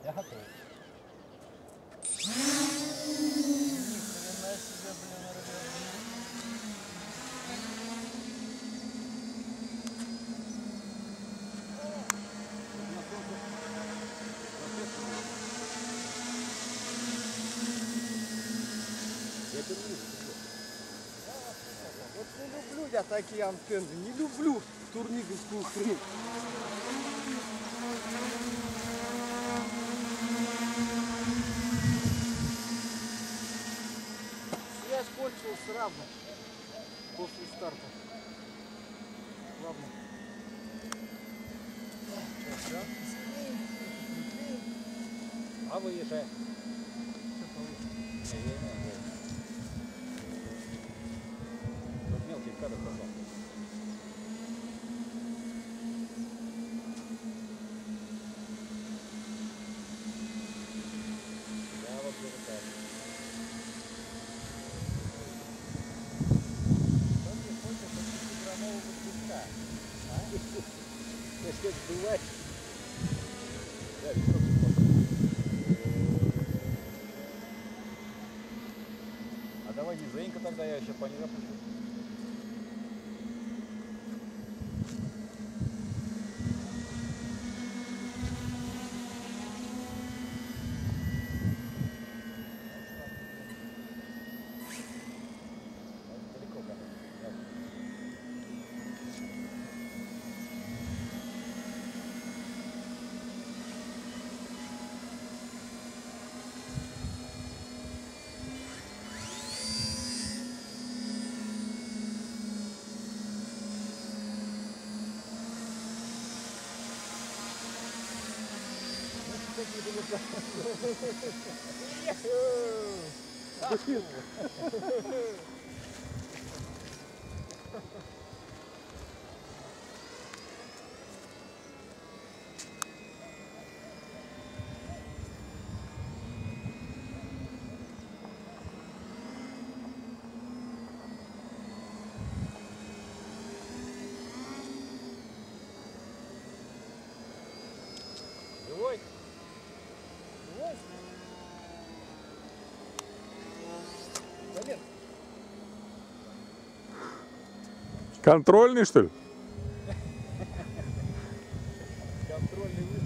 Я готов. Ни хрена себе, блин, ребят. Вот не люблю я такие антенны, не люблю турниговскую хрень. Связь кончилась сразу после старта. Ладно. Сейчас, А выше. Тут мелкий кадр пошел. Да, вот это так. Что ты хочешь от 5-граммового куска? А? Если сдувать. Да, а давай низенько тогда, я еще пониже пущу. Далеко, конечно. Живой? Живой? Замер. Контрольный, что ли? Контрольный